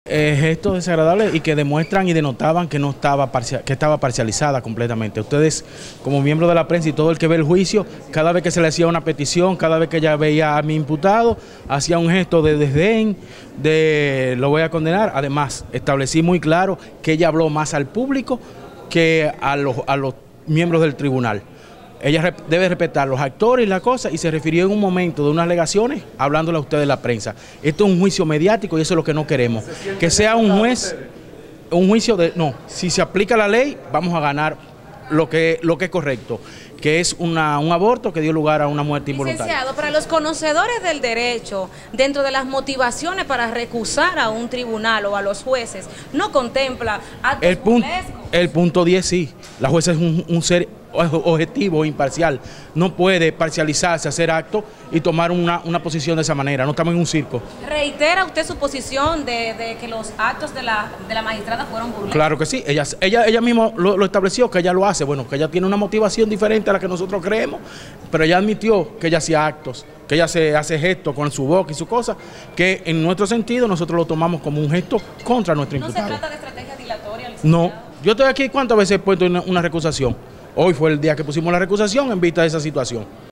gestos desagradables y que demuestran y denotaban que no estaba que estaba parcializada completamente. Ustedes, como miembros de la prensa y todo el que ve el juicio, cada vez que se le hacía una petición, cada vez que ella veía a mi imputado, hacía un gesto de desdén, de lo voy a condenar. Además, establecí muy claro que ella habló más al público que a los miembros del tribunal. Ella debe respetar los actores y la cosa, y se refirió en un momento de unas alegaciones hablándole a ustedes de la prensa. Esto es un juicio mediático y eso es lo que no queremos. Que sea un juez, un juicio de... No, si se aplica la ley, vamos a ganar lo que es correcto, que es un aborto que dio lugar a una muerte involuntaria. Licenciado, para los conocedores del derecho, dentro de las motivaciones para recusar a un tribunal o a los jueces, no contempla actos burlescos. El punto 10 sí, la jueza es un ser objetivo, imparcial, no puede parcializarse, hacer actos y tomar una posición de esa manera, no estamos en un circo. ¿Reitera usted su posición de que los actos de la magistrada fueron burlescos? Claro que sí, ella misma lo estableció, que ella lo hace, bueno, que ella tiene una motivación diferente a la que nosotros creemos, pero ella admitió que ella hacía actos, que ella hace gestos con su boca y su cosa, que en nuestro sentido nosotros lo tomamos como un gesto contra nuestro imputado. ¿No se trata de estrategia dilatoria, licenciado? No, yo estoy aquí, ¿cuántas veces he puesto una recusación? Hoy fue el día que pusimos la recusación en vista de esa situación.